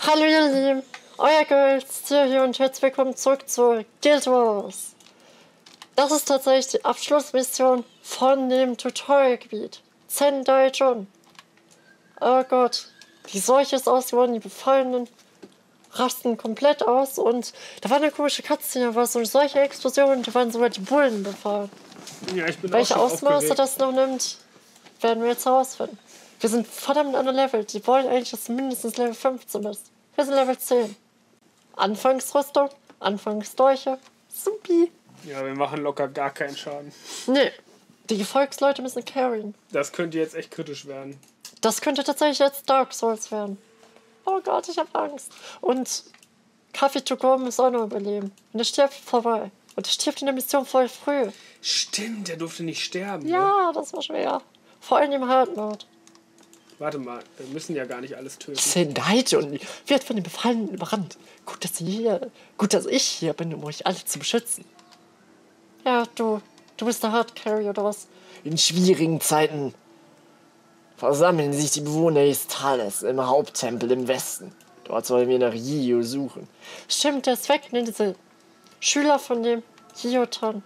Hallo ihr Lieben, euer Girls hier und herzlich willkommen zurück zu Guild Wars. Das ist tatsächlich die Abschlussmission von dem Tutorialgebiet. Zendaijon. Oh Gott, die Seuche ist ausgeworden, die Befallenen rasten komplett aus und da war eine komische Katze, da war so eine solche Explosion, da waren sogar die Bullen befallen. Ja, ich bin Welche auch schon Ausmaße aufgeregt. das noch nimmt, werden wir jetzt herausfinden. Wir sind verdammt an der Level. Die wollen eigentlich, dass du mindestens Level 15 bist. Wir sind Level 10. Anfangsrüstung, Anfangsdolche. Supi. Ja, wir machen locker gar keinen Schaden. Nee, die Gefolgsleute müssen carryen. Das könnte jetzt echt kritisch werden. Das könnte tatsächlich jetzt Dark Souls werden. Oh Gott, ich hab Angst. Und Kaffee to go muss auch noch überleben. Und der stirbt vorbei. Und der stirbt in der Mission voll früh. Stimmt, der durfte nicht sterben. Ne? Ja, das war schwer. Vor allem im Hard Mode. Warte mal, wir müssen ja gar nicht alles töten. Zendaijon wird von den Befallenen überrannt. Gut, dass ich hier bin, um euch alle zu beschützen. Ja, du bist der Hardcarry oder was? In schwierigen Zeiten versammeln sich die Bewohner des Tales im Haupttempel im Westen. Dort sollen wir nach Yio suchen. Stimmt, der ist weg, ne? Diese Schüler von dem Hiotan.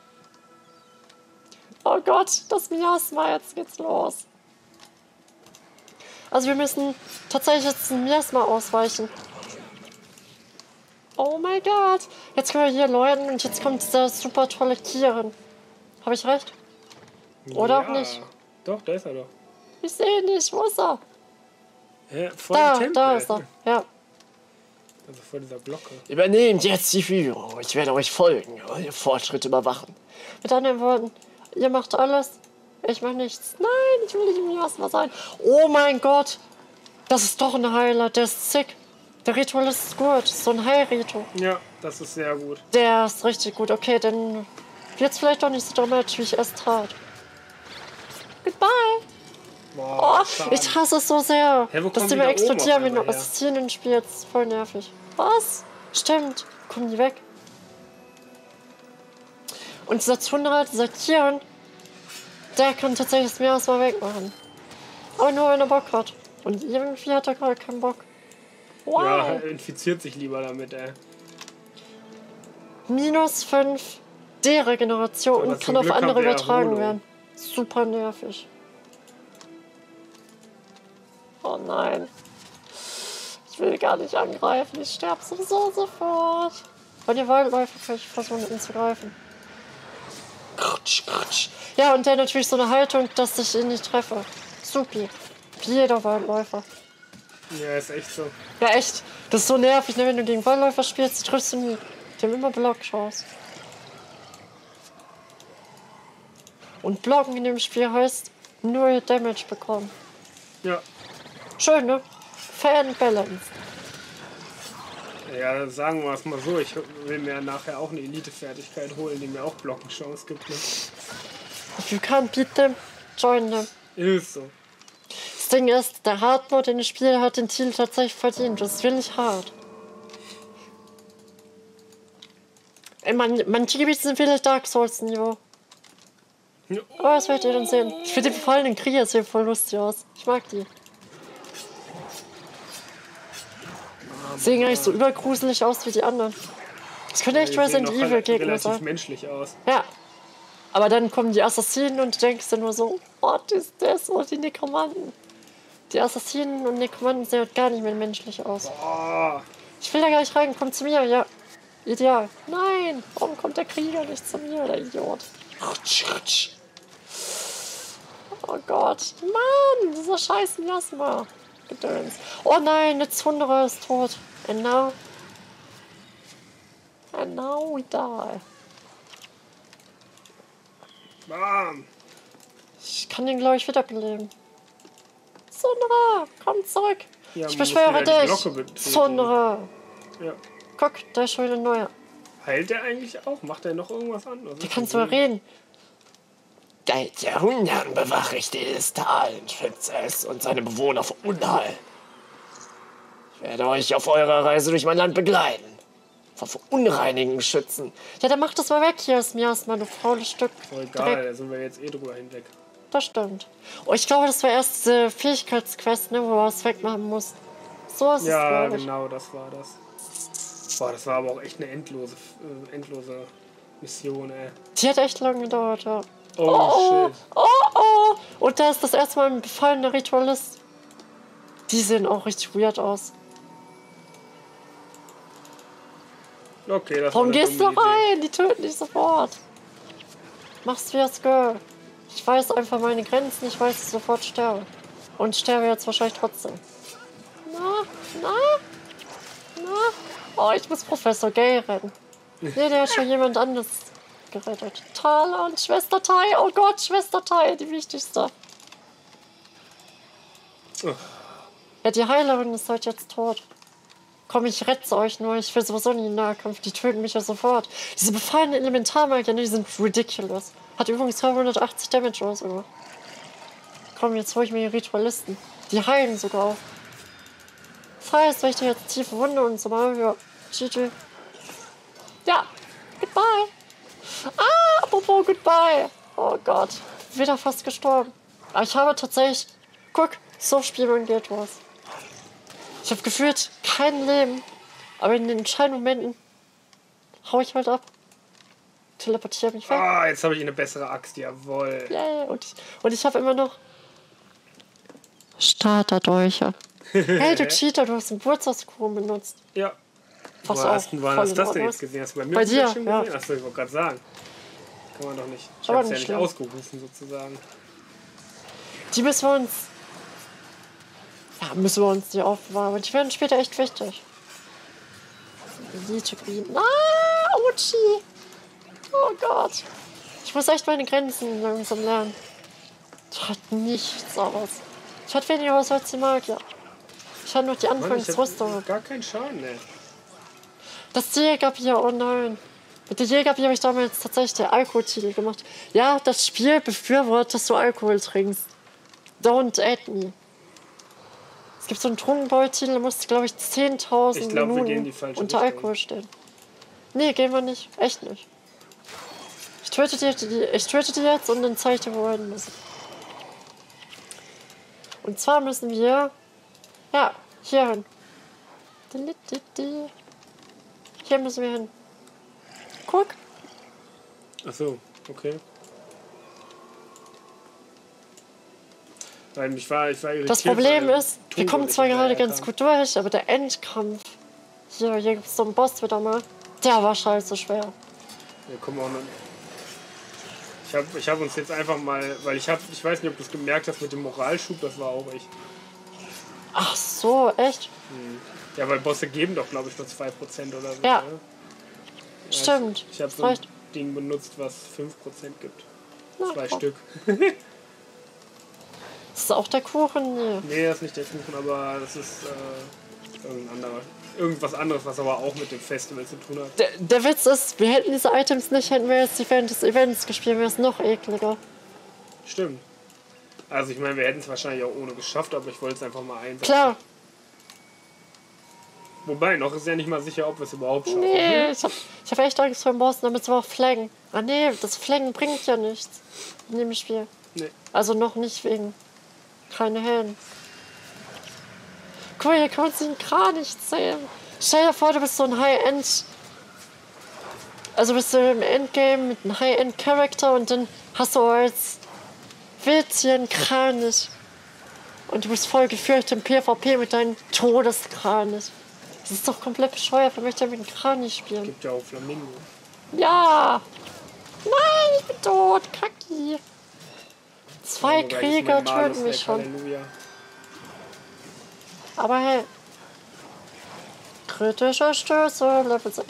Oh Gott, das Miasma, jetzt geht's los. Also wir müssen tatsächlich jetzt ein Miasma ausweichen. Oh mein Gott. Jetzt können wir hier läuten und jetzt kommt dieser super tolle Kirin. Habe ich recht? Oder auch nicht? Doch, da ist er doch. Ich sehe ihn nicht. Wo ist er? Hä? Vor dem Tempel. Da ist er. Ja. Also vor dieser Glocke. Übernehmt jetzt die Führung. Ich werde euch folgen, eure Fortschritte überwachen. Mit anderen Worten, ihr macht alles. Ich mache nichts. Nein, ich will nicht im Miasma sein. Oh mein Gott. Das ist doch ein Heiler. Der ist sick. Der Ritualist ist gut. So ein Heilrito. Ja, das ist sehr gut. Der ist richtig gut. Okay, dann wird es vielleicht doch nicht so dramatisch, wie ich es tat. Goodbye. Boah, Oh, Schaden. ich hasse es so sehr, Hä, wo dass kommen die die mir da oben explodieren, auf wenn du einmal her? Assassinen spielst. Voll nervig. Was? Stimmt. Kommen die weg? Und dieser Zunderer, dieser Kian, der kann tatsächlich das Miasma wegmachen. Aber nur, wenn er Bock hat. Und irgendwie hat er gerade keinen Bock. Wow. Ja, er infiziert sich lieber damit, ey. -5 Deregeneration Aber und zum kann auf Glück andere haben wir übertragen Erholung. werden. Super nervig. Oh nein. Ich will gar nicht angreifen. Ich sterbe sowieso sofort. Wenn ihr Waldläufer kann ich versuchen, ihn zu greifen. Krutsch, krutsch. Ja, und der natürlich so eine Haltung, dass ich ihn nicht treffe. Supi. Wie jeder Waldläufer. Ja, ist echt so. Ja, echt. Das ist so nervig, ne? Wenn du gegen Waldläufer spielst, triffst du nie. Die haben immer Blockchance. Und Blocken in dem Spiel heißt nur Damage bekommen. Ja. Schön, ne? Fair and balanced. Ja, sagen wir es mal so. Ich will mir nachher auch eine Elite-Fertigkeit holen, die mir auch Blockenchance gibt. Ne? If you can't beat them, join them. Ist so. Das Ding ist, der Hardmode in dem Spiel hat den Titel tatsächlich verdient. Das ist wirklich hart. Manche Gebiete sind wirklich Dark Souls-Niveau. Aber das werdet ihr dann sehen. Ich finde die befallenen Krieger sehen voll lustig aus. Ich mag die. Sehen gar nicht so übergruselig aus wie die anderen. Das könnte echt Die sehen Resident noch Evil Gegner relativ sein. menschlich aus. Ja. Aber dann kommen die Assassinen und du denkst dir nur so, what is this? Und die Nekromanten. Die Assassinen und Nekromanten sehen halt gar nicht mehr menschlich aus. Oh, Ich will da gar nicht rein, komm zu mir, ja. Ideal. Nein, warum kommt der Krieger nicht zu mir, der Idiot? Krutsch, krutsch. Oh Gott. Mann, dieser scheiß Miasma. Gedöns. Oh nein, der Zunderer ist tot. And now we die. bam. Ich kann den, glaube ich, wiederbeleben. Zunderer, komm zurück. Ja, Ich man muss beschwöre wieder die dich. Glocke betreten. Zunderer. Ja. Guck, da ist schon wieder ein neuer. Heilt der eigentlich auch? Macht der noch irgendwas anderes? Der kann zwar reden. Seit Jahrhunderten bewache ich dieses Tal und schütze es und seine Bewohner vor Unheil. Ich werde euch auf eurer Reise durch mein Land begleiten. Vor Verunreinigen schützen. Ja, dann mach das mal weg hier, das Miasma, du faules Stück. Oh, egal, Dreck. da sind wir jetzt eh drüber hinweg. Das stimmt. Oh, ich glaube, das war erst diese Fähigkeitsquest, ne, wo wir was wegmachen mussten. So ist es, Ja, glaube ich. genau, das war das. Boah, das war aber auch echt eine endlose Mission, ey. Die hat echt lange gedauert, ja. Oh, shit. Oh. Und da ist das erste Mal ein befallener Ritualist. Die sehen auch richtig weird aus. Okay, das Warum war eine gehst du dumme Idee. rein? Die töten dich sofort. Mach's wie das Girl. Ich weiß einfach meine Grenzen, ich weiß, dass ich sofort sterbe. Und sterbe jetzt wahrscheinlich trotzdem. Na? Oh, ich muss Professor Gay retten. Nee, der hat schon jemand anderes gerettet. Tala und Schwester Tai. Oh Gott, Schwester Tai, die wichtigste. Ja, die Heilerin ist halt jetzt tot. Komm, ich rette euch nur. Ich will sowieso nie in Nahkampf. Die töten mich ja sofort. Diese befallenen Elementarmagier, die sind ridiculous. Hat übrigens 280 Damage oder so gemacht. Komm, jetzt hol ich mir die Ritualisten. Die heilen sogar auch. Das heißt, wenn ich dir jetzt tiefe Wunde und so mal, ja, GG. Ja, goodbye. Apropos goodbye. Oh Gott, wieder fast gestorben. Aber ich habe tatsächlich, guck, so spielt man Guild Wars. Ich habe gefühlt kein Leben, aber in den entscheidenden Momenten hau ich halt ab. Teleportiere mich weg. Ah, jetzt habe ich eine bessere Axt, jawohl. Yeah. Und ich habe immer noch Starterdolche. Hey, du Cheater, du hast einen Geburtstagskuchen benutzt. Ja. Was Wo auch hast du voll das in denn Ordnung jetzt ist. gesehen? Hast du bei mir Bei auf dem dir, Bildschirm ja. gesehen? Achso, ich wollte gerade sagen. Kann man doch nicht. Ich Aber habe es ja nicht nicht schlimm. ausgerufen, sozusagen. Die müssen wir uns. Ja, müssen wir uns die aufbewahren. Die werden später echt wichtig. Elite Queen. Uchi! Oh Gott. Ich muss echt meine Grenzen langsam lernen. Ich hatte nichts aus. Ich hatte weniger aus als die Magier. Ich hatte noch die Mann, ich Anfangsrüstung. habe gar keinen Schaden, ey. Das Jägerbier, oh nein. Mit dem Jägerbier habe ich damals tatsächlich den Alkoholtitel gemacht. Ja, das Spiel befürwortet, dass du Alkohol trinkst. Don't add me. Es gibt so einen Trunkenboy-Titel, da musst du, glaube ich, 10.000 Ich glaub, wir gehen in die Minuten falsche unter Richtung. Alkohol stehen. Nee, gehen wir nicht. Echt nicht. Ich töte die jetzt und dann zeige ich dir, wo wir hin müssen. Und zwar müssen wir... Ja, hier hin. Hier müssen wir hin. Guck. Achso, okay. Weil ich war irritiert. Das Problem weil ist, wir Tungo kommen nicht zwar gerade hinterher ganz kam. gut durch, aber der Endkampf, hier gibt es so einen Boss wieder mal, der war scheiße schwer. Wir kommen auch noch. Ich hab uns jetzt einfach mal, weil ich weiß nicht, ob du es gemerkt hast mit dem Moralschub, das war auch ich. Ach so, echt? Ja, weil Bosse geben doch, glaube ich, nur 2% oder so. Ja. Ne? Stimmt. Ich habe Das so ein reicht. Ding benutzt, was 5% gibt. Na, 2 komm. Stück. Das ist auch der Kuchen? Nee. Nee, das ist nicht der Kuchen, aber das ist irgendwas anderes, was aber auch mit dem Festival zu tun hat. Der Witz ist, wir hätten diese Items nicht, hätten wir jetzt die während des Events gespielt, wäre es noch ekliger. Stimmt. Also ich meine, wir hätten es wahrscheinlich auch ohne geschafft, aber ich wollte es einfach mal einsetzen. Klar. Wobei, noch ist ja nicht mal sicher, ob wir es überhaupt schaffen. Nee, ich hab echt Angst vor dem Boss, damit wir auch flaggen. Ah nee, das Flaggen bringt ja nichts in dem Spiel. Nee. Also noch nicht wegen keine Helden. Guck mal, hier kann man den Kranich zählen. Stell dir vor, du bist so ein High-End... Also bist du im Endgame mit einem High-End-Charakter und dann hast du als Wildtier einen Kranich. Und du bist voll geführt im PvP mit deinem Todeskranich. Das ist doch komplett bescheuert. Wer möchte ja mit dem Kranich spielen? Gibt ja auch Flamingo. Ja! Nein, ich bin tot. Kacki. Zwei Wobei, das ist Krieger mein Malus töten mich weg, schon. Halleluja. Aber hey. Kritische Stöße, Level 6.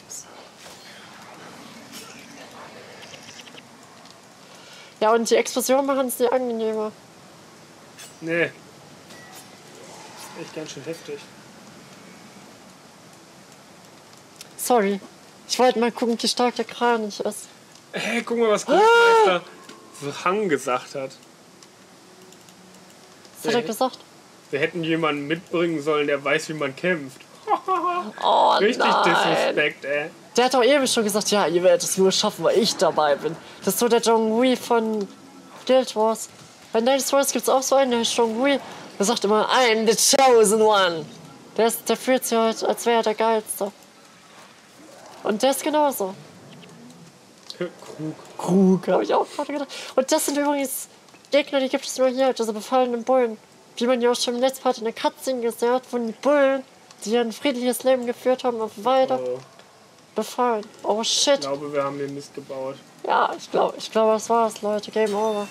Ja, und die Explosionen machen es nicht angenehmer. Nee. Echt ganz schön heftig. Sorry. Ich wollte mal gucken, wie stark der Kranich ist. Hey, guck mal, was Großmeister Hang gesagt hat. Was hat er gesagt? Wir hätten jemanden mitbringen sollen, der weiß, wie man kämpft. Oh Richtig nein. Disrespect, ey. Der hat doch eben schon gesagt, ja, ihr werdet es nur schaffen, weil ich dabei bin. Das ist so der Zhonghui von Guild Wars. Bei Night Wars gibt es auch so einen, der heißt Zhonghui. Der sagt immer, I'm the chosen one. Der fühlt sich halt, als wäre er der Geilste. Und der ist genauso. Krug, habe ich auch gerade gedacht. Und das sind übrigens Gegner, die gibt es nur hier, diese befallenen Bullen. Wie man ja auch schon im letzten Part in der Cutscene gesehen hat, wurden die Bullen, die ein friedliches Leben geführt haben auf Weide, befallen. Oh shit. Ich glaube, wir haben den Mist gebaut. Ja, ich glaube, das war's, Leute. Game over.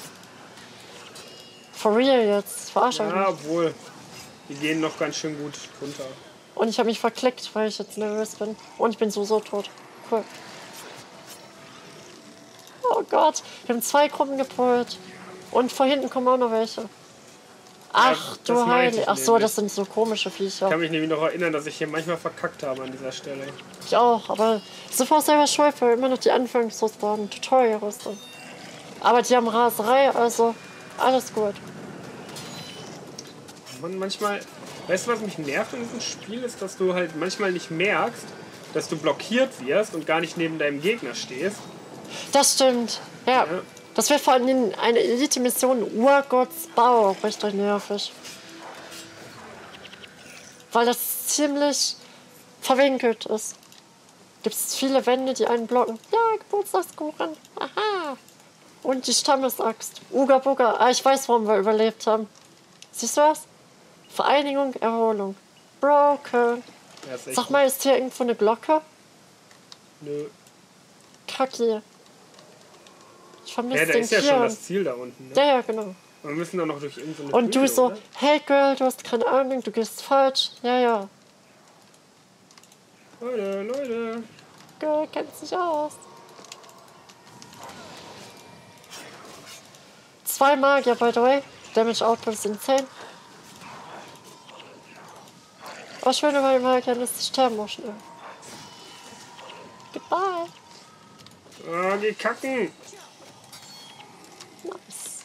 For real jetzt. Verarsche Ja, obwohl. Die gehen noch ganz schön gut runter. Und ich habe mich verklickt, weil ich jetzt nervös bin. Und ich bin so tot. Cool. Oh Gott, wir haben 2 Gruppen gepult. Und von hinten kommen auch noch welche. Ach das du meinte Heilige. ich Ach so, nämlich. das sind so komische Viecher. Ich kann mich nämlich noch erinnern, dass ich hier manchmal verkackt habe an dieser Stelle. Ich auch, aber sofort selber schuld, weil immer noch die Anfangsrüstung, Tutorial-Rüstung. Aber die haben Raserei, also alles gut. Man, manchmal, weißt du, was mich nervt in diesem Spiel, ist, dass du halt manchmal nicht merkst, dass du blockiert wirst und gar nicht neben deinem Gegner stehst. Das stimmt, ja. Ja. Das wird vor allem in einer Elite-Mission Urgotts Bau richtig nervig. Weil das ziemlich verwinkelt ist. Gibt es viele Wände, die einen blocken. Ja, Geburtstagskuchen. Aha. Und die Stammesaxt. Uga Buga. Ah, ich weiß, warum wir überlebt haben. Siehst du das? Vereinigung, Erholung. Broken. Ja, ist echt Sag mal, ist hier irgendwo eine Glocke? Nö. Kacke. Ich vermisse Ja, da den ist ja Kion. schon das Ziel da unten. Ne? Ja, ja, genau. Wir müssen doch noch durch irgendeine Und du Höhle, so, oder? hey Girl, du hast keine Ahnung, du gehst falsch. Ja, ja. Leute. Girl, kennt sich aus. 2 Magier, by the way. Damage Output ist insane. Oh, schön, aber die Magier lässt sich sterben auch schnell. Goodbye. Ah, geh kacken. Nice.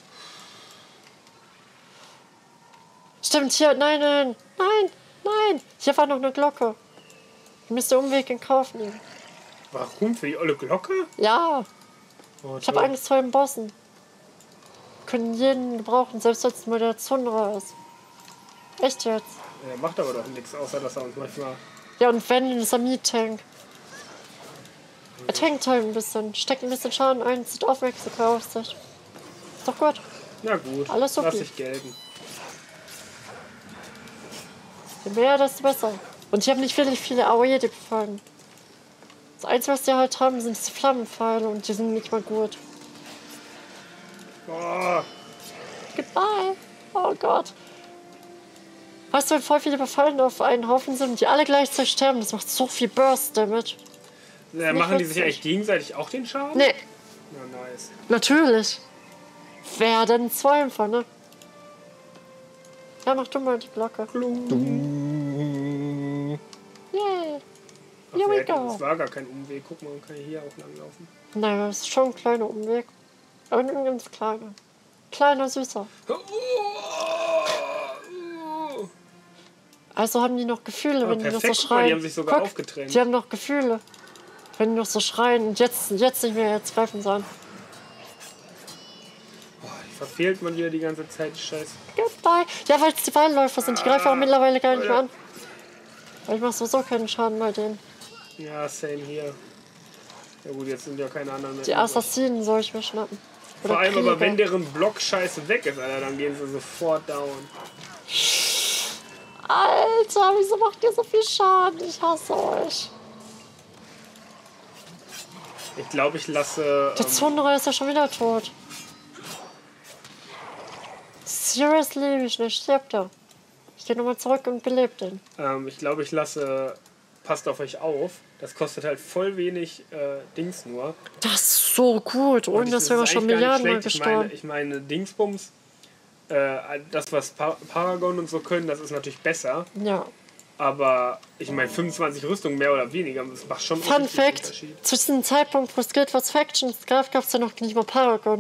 Stimmt, hier, nein. Hier war noch eine Glocke. Ich müsste den Umweg in Kauf nehmen. Warum? Für die olle Glocke? Ja, Oh, ich habe Angst vor den Bossen. Können jeden gebrauchen, selbst wenn es nur der Zunra ist. Echt jetzt? Er macht aber doch nichts, außer dass er uns manchmal... Ja, und wenn, ist er Miet-Tank. Er tankt halt ein bisschen, steckt ein bisschen Schaden ein, zieht Aufmerksamkeit auf sich. Ist doch gut. Na gut, Alles lass okay. ich gelten. Je mehr, desto besser. Und die haben nicht wirklich viele AOE, die befallen. Das Einzige, was die halt haben, sind diese Flammenpfeile und die sind nicht mal gut. Oh, Goodbye. Oh Gott. Weißt du, wenn voll viele befallen auf einen Haufen sind und die alle gleichzeitig sterben, das macht so viel Burst-Damage. machen die sich witzig. eigentlich gegenseitig auch den Schaden? Nee, Na, nice. natürlich. Wer denn Zweifel, ne? Ja, mach du mal die Glocke. Yay. Ach, Here we das go. war gar kein Umweg. Guck mal, man kann hier auch langlaufen. Naja, das ist schon ein kleiner Umweg. Aber ein ganz kleiner. Kleiner, süßer. Also haben die noch Gefühle, wenn die noch so perfekt, guck mal, schreien. die haben sich sogar Guck, aufgetrennt. Die haben noch Gefühle. Wenn die noch so schreien und jetzt nicht mehr jetzt greifen sollen. Verfehlt man wieder die ganze Zeit, scheiße. Goodbye. Ja, weil es die Waldläufer sind. Die greifen auch mittlerweile gar nicht mehr an. Weil ich mach sowieso keinen Schaden bei denen. Ja, same hier. Ja gut, jetzt sind ja keine anderen mehr. Die übrig. Assassinen soll ich mir schnappen. Oder Vor allem aber, Krieger. wenn deren Block scheiße weg ist, Alter, dann gehen sie sofort down. Alter, wieso macht ihr so viel Schaden? Ich hasse euch. Ich glaube, ich lasse... Der Zunra ist ja schon wieder tot. Seriously, wie schnell stirbt er? Ich gehe nochmal zurück und belebe den. ich glaube, ich lasse... Passt auf euch auf. Das kostet halt voll wenig Dings nur. Das ist so gut. Und Ohne dass wir ist schon eigentlich gar nicht Milliarden mal schlecht. gestorben. Ich meine, Dingsbums, das, was Paragon und so können, das ist natürlich besser. Ja. Aber ich meine, 25 Rüstungen mehr oder weniger, das macht schon Fun richtig einen Fact: Unterschied. Zu diesem Zeitpunkt, wo es Guild Wars Factions gab, gab es ja noch nicht mal Paragon.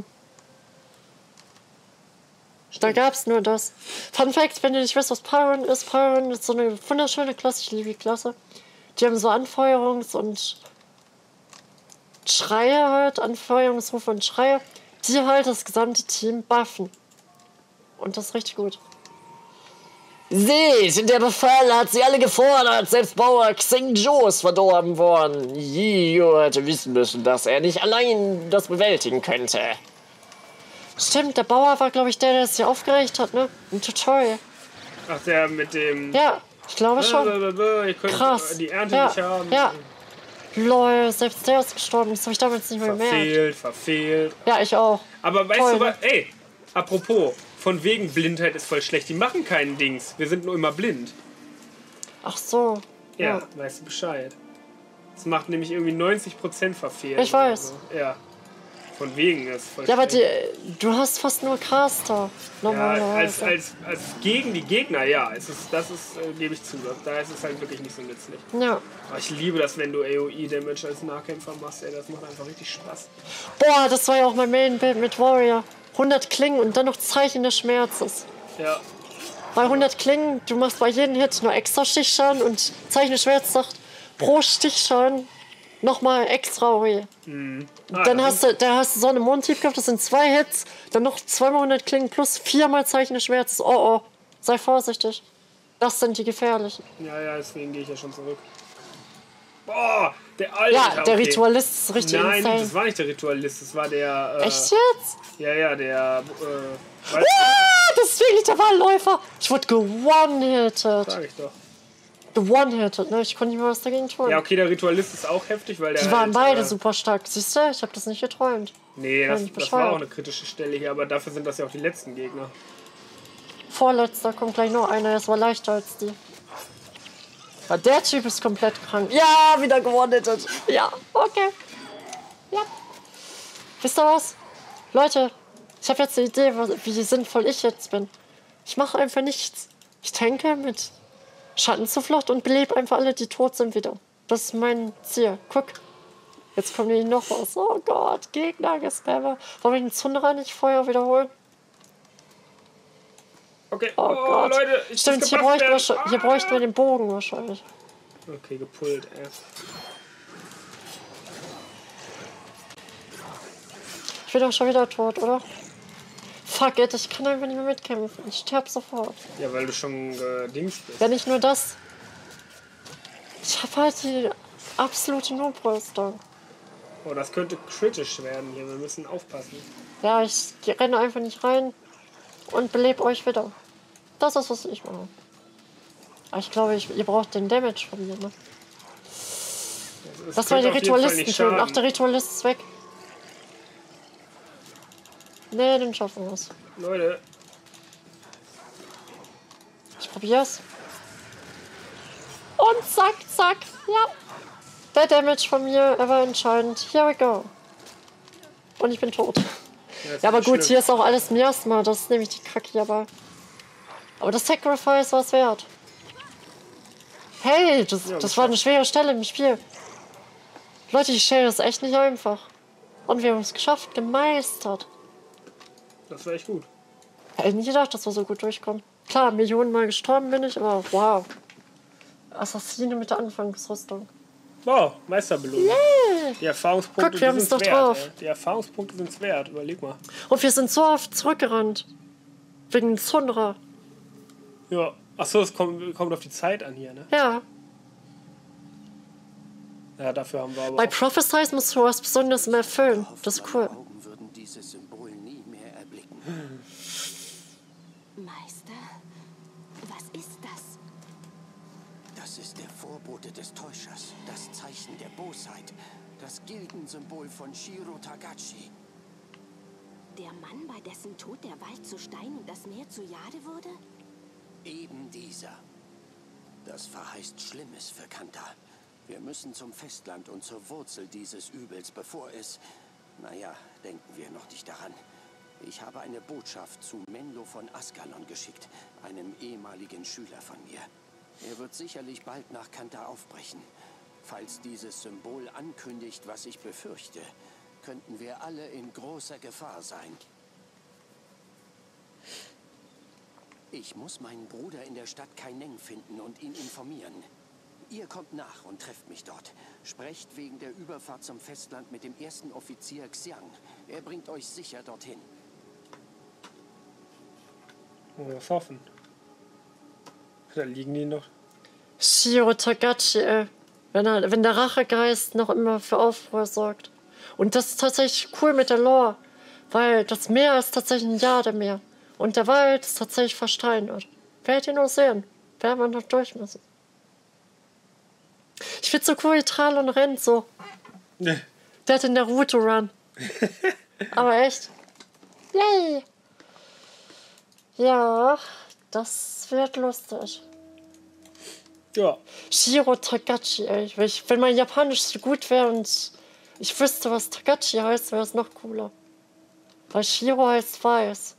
Da gab es nur das. Fun Fact: Wenn ihr nicht wisst, was Paragon ist so eine wunderschöne Klasse, ich liebe die Klasse. Die haben so Anfeuerungs- und Schreie halt, Anfeuerungsrufe und Schreie, die halt das gesamte Team buffen. Und das ist richtig gut. Seht, der Befehl hat sie alle gefordert. Selbst Bauer Xingzhou ist verdorben worden. Jiu hätte wissen müssen, dass er nicht allein das bewältigen könnte. Stimmt, der Bauer war, glaube ich, der das hier aufgeregt hat, ne? Im Tutorial. Ach, der mit dem... Ja, ich glaube schon. Ihr könnt Krass. die Ernte Ja, nicht haben. ja. Lol, selbst der ist gestorben. Das habe ich damals nicht mehr gemerkt. Verfehlt. Ja, ich auch. Aber weißt Toll, du was? ne? Ey, apropos, von wegen Blindheit ist voll schlecht. Die machen keinen Dings. Wir sind nur immer blind. Ach so. Ja, weißt du Bescheid. Das macht nämlich irgendwie 90% verfehlt. Ich weiß. So. Ja. Von wegen ist voll Ja, aber schlecht. du hast fast nur Caster. Ja, Normalerweise. als gegen die Gegner, ja. Das ist gebe ich zu. Da ist es halt wirklich nicht so nützlich. Ja. Aber ich liebe das, wenn du AOE-Damage als Nahkämpfer machst. Ey, das macht einfach richtig Spaß. Boah, das war ja auch mein Main-Bild mit Warrior. 100 Klingen und dann noch Zeichen des Schmerzes. Ja. Bei 100 Klingen, du machst bei jedem Hit nur extra Stichschaden und Zeichen des Schmerzes sagt pro Stichschaden nochmal extra OE. Dann hast du so eine Mondtief gehabt, das sind 2 Hits, dann noch 2x 100 Klingen plus 4-mal Zeichen des Schmerzes. Oh oh, sei vorsichtig. Das sind die gefährlichen. Ja, deswegen gehe ich ja schon zurück. Boah, der Alte. Ja, der okay. Ritualist ist richtig Nein, insane. das war nicht der Ritualist, das war der... Echt jetzt? Ja, der... Ah, das ist wirklich der Wahlläufer. Ich wurde gewone-hitted. Sag ich doch. Gewone-hitted, ne? Ich konnte nicht mehr was dagegen tun. Ja, okay, der Ritualist ist auch heftig, weil der Die waren halt, beide super stark. Siehst du? Ich habe das nicht geträumt. Nee, Ja, das nicht war bescheuert. auch eine kritische Stelle hier, aber dafür sind das ja auch die letzten Gegner. Vorletzter kommt gleich noch einer, das war leichter als die. Ja, der Typ ist komplett krank. Ja, wieder gewonnen. Ja, okay. Ja. Wisst ihr was? Leute, ich habe jetzt eine Idee, wie sinnvoll ich jetzt bin. Ich mache einfach nichts. Ich tanke mit Schattenzuflucht und belebe einfach alle, die tot sind, wieder. Das ist mein Ziel. Guck. Jetzt kommen die noch was. Oh Gott, Gegner gespammer. Wollen wir den Zunderer nicht Feuer wiederholen? Okay, Oh Gott. Leute, ich Stimmt, muss hier gepasst bräuchten wir werden. den Bogen wahrscheinlich. Okay, gepullt, ey. Ich bin doch schon wieder tot, oder? Fuck it, ich kann einfach nicht mehr mitkämpfen. Ich sterb sofort. Ja, weil du schon gedingst bist. Ja, nicht nur das. Ich hab halt die absolute Nobrüstung. Oh, das könnte kritisch werden hier. Wir müssen aufpassen. Ja, ich renne einfach nicht rein und belebe euch wieder. Das ist, was ich mache. Aber ich glaube, ihr braucht den Damage von mir, ne? Das war die Ritualisten töten. Ach, der Ritualist ist weg. Nee, den schaffen wir es. Leute, Ich probier's. Und zack, zack. Ja. Der Damage von mir, er war entscheidend. Here we go. Und ich bin tot. Ja, aber gut, hier ist auch alles Miasma. Das ist nämlich die Kacke hierbei. Aber das Sacrifice war es wert. Hey, das war eine schwere Stelle im Spiel. Leute, die Stelle ist echt nicht einfach. Und wir haben es geschafft, gemeistert. das war echt gut. Hätte nicht gedacht, dass wir so gut durchkommen. Klar, Millionenmal gestorben bin ich, aber wow. Assassine mit der Anfangsrüstung. Wow, Meisterbelohnung. Yay! Die Erfahrungspunkte Guck, wir haben's sind's doch wert. drauf. Ey. Die Erfahrungspunkte sind's wert. Überleg mal. Und wir sind so oft zurückgerannt. Wegen Zundra. Ja. Achso, es kommt auf die Zeit an hier, ne? Ja. Ja, dafür haben wir aber Bei auch... Prophesize musst du was Besonderes mehr erfüllen. Das ist cool. Augen würden dieses Symbol nie mehr erblicken. Meister, was ist das? Das ist der Vorbote des Täuschers, das Zeichen der Bosheit, das Gildensymbol von Shiro Tagachi. Der Mann, bei dessen Tod der Wald zu Stein und das Meer zu Jade wurde? Eben dieser. Das verheißt Schlimmes für Kanta. Wir müssen zum Festland und zur Wurzel dieses Übels, bevor es... Naja, denken wir noch nicht daran. Ich habe eine Botschaft zu Menlo von Askalon geschickt, einem ehemaligen Schüler von mir. Er wird sicherlich bald nach Kanta aufbrechen. Falls dieses Symbol ankündigt, was ich befürchte, könnten wir alle in großer Gefahr sein. Ich muss meinen Bruder in der Stadt Kaineng finden und ihn informieren. Ihr kommt nach und trefft mich dort. Sprecht wegen der Überfahrt zum Festland mit dem ersten Offizier Xiang. Er bringt euch sicher dorthin. Wollen wir was hoffen. Da liegen die noch. Shiro Tagachi, ey. Wenn der Rachegeist noch immer für Aufruhr sorgt. Und das ist tatsächlich cool mit der Lore. Weil das Meer ist tatsächlich ein Jademeer. Und der Wald ist tatsächlich versteinert. Werdet ihr nur sehen. Werden wir noch durch müssen. Ich find's so cool, wie Tralon rennt so. Der hat den Naruto-Run. Aber echt. Yay! Ja, das wird lustig. Ja. Shiro Tagachi, ey. Wenn mein Japanisch so gut wäre und ich wüsste, was Tagachi heißt, wäre es noch cooler. Weil Shiro heißt weiß.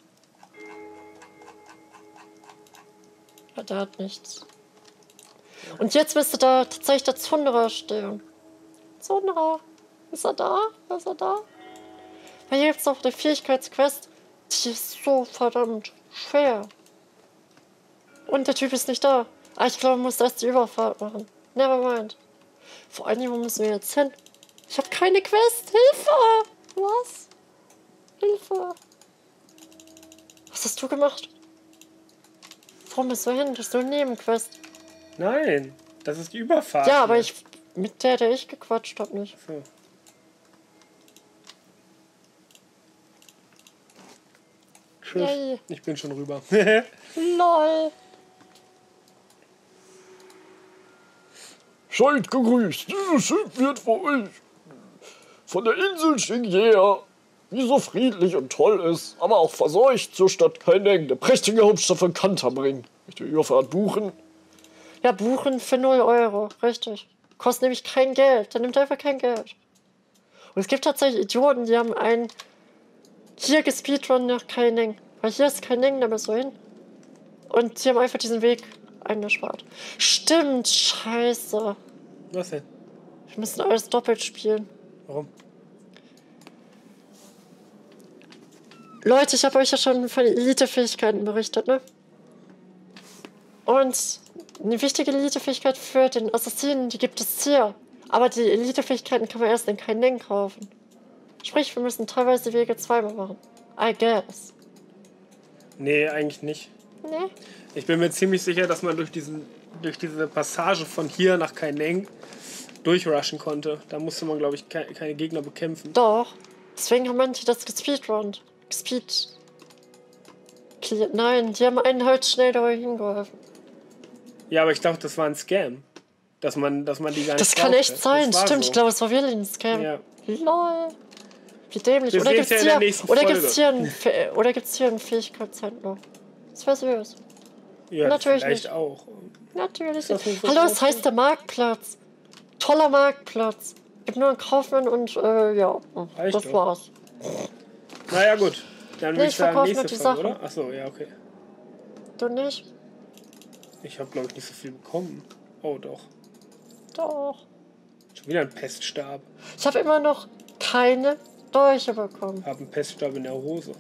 Ja, der hat nichts. Und jetzt müsste da tatsächlich der Zundra stehen. Zundra, ist er da? Ist er da? Weil hier gibt es noch eine Fähigkeitsquest, die ist so verdammt schwer. Und der Typ ist nicht da. Ah, ich glaube, man muss erst die Überfahrt machen. Nevermind. Vor allem, wo müssen wir jetzt hin? Ich habe keine Quest. Hilfe! Was? Hilfe! Was hast du gemacht? Wo bist du hin? Das ist nur eine Nebenquest. Nein, das ist die Überfahrt. Ja, aber hier. mit der ich gequatscht habe, nicht. So. Tschüss. Yay. Ich bin schon rüber. LOL. Seid gegrüßt, dieses Schiff wird für euch von der Insel Shinjea, die so friedlich und toll ist, aber auch verseucht zur Stadt Kaineng, der prächtige Hauptstadt von Kanta, bringen. Möchte die Überfahrt buchen? Ja, buchen für 0 Euro. Richtig. Kostet nämlich kein Geld. Der nimmt einfach kein Geld. Und es gibt tatsächlich Idioten, die haben einen hier gespeedrun nach Kaineng. Weil hier ist Kaineng, da bist du hin. Und sie haben einfach diesen Weg eingespart. Stimmt, scheiße. Was denn? Wir müssen alles doppelt spielen. Warum? Leute, ich habe euch ja schon von Elite-Fähigkeiten berichtet, ne? Und eine wichtige Elite-Fähigkeit für den Assassinen, die gibt es hier. Aber die Elite-Fähigkeiten kann man erst in Kaineng kaufen. Sprich, wir müssen teilweise die Wege zweimal machen. I guess. Nee, eigentlich nicht. Nee? Ich bin mir ziemlich sicher, dass man durch diese Passage von hier nach Kaineng durchrushen konnte. Da musste man, glaube ich, keine Gegner bekämpfen. Doch. Deswegen haben manche das gespeedrunnt. Nein, die haben einen halt schnell da hingeholfen. Ja, aber ich glaube, das war ein Scam. Dass man die gar nicht Das kann brauchte. echt sein. Das war Stimmt, so. ich glaube, es war wirklich ein Scam. Ja. LOL. Wie dämlich. Wir Oder sehen's gibt's ja in der hier, nächsten oder Folge. gibt's hier einen Fähigkeitshändler? Das wäre süß. Ja, Natürlich vielleicht nicht. auch. Natürlich das nicht. nicht so Hallo, groß? es heißt der Marktplatz. Toller Marktplatz. Gibt nur einen Kaufmann und ja, Reicht das doch. war's. Naja, gut. Dann würde Nee, ich ich sagen, verkaufe nächste nur die Folge, Sachen. oder? Achso, ja, okay. Du nicht? Ich habe, glaube ich, nicht so viel bekommen. Oh, doch. Doch. Schon wieder ein Peststab. Ich habe immer noch keine Dolche bekommen. Hab einen Peststab in der Hose.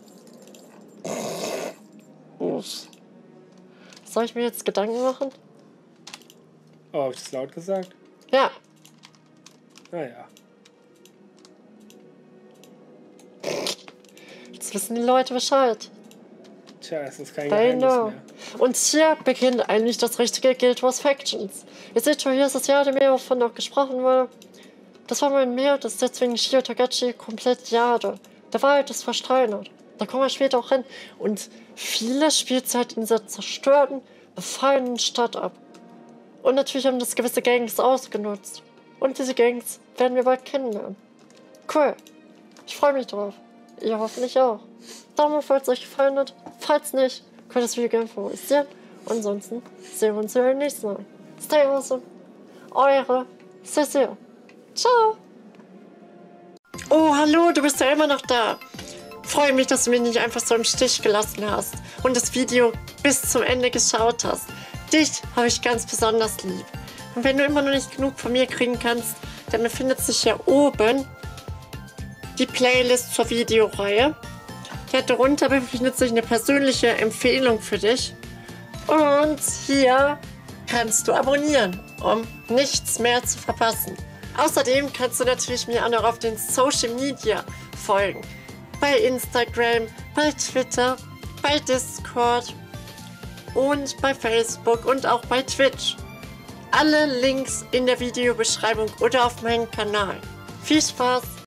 Soll ich mir jetzt Gedanken machen? Oh, habe ich das laut gesagt? Ja. Naja. Jetzt wissen die Leute Bescheid. Tja, es ist kein They Geheimnis know. mehr. Und hier beginnt eigentlich das richtige Guild Wars Factions. Ihr seht schon, hier ist das Jademeer, wovon noch gesprochen wurde. Das war mein Meer, das ist deswegen Shiro Tagachi komplett Jade. Der Wald ist versteinert. Da kommen wir später auch hin. Und viele Spielzeit in dieser zerstörten, befallenen Stadt ab. Und natürlich haben das gewisse Gangs ausgenutzt. Und diese Gangs werden wir bald kennenlernen. Cool. Ich freue mich drauf. Ihr hoffentlich auch. Daumen hoch, falls es euch gefallen hat. Falls nicht, könnt ihr das Video gerne favorisieren. Ansonsten sehen wir uns beim nächsten Mal. Stay awesome. Eure Cecile. Ciao. Oh, hallo, du bist ja immer noch da. Freue mich, dass du mich nicht einfach so im Stich gelassen hast und das Video bis zum Ende geschaut hast. Dich habe ich ganz besonders lieb. Und wenn du immer noch nicht genug von mir kriegen kannst, dann befindet sich hier oben die Playlist zur Videoreihe. Ja, darunter befindet sich eine persönliche Empfehlung für dich. Und hier kannst du abonnieren, um nichts mehr zu verpassen. Außerdem kannst du natürlich mir auch noch auf den Social Media folgen. Bei Instagram, bei Twitter, bei Discord. und bei Facebook und auch bei Twitch. Alle Links in der Videobeschreibung oder auf meinem Kanal. Viel Spaß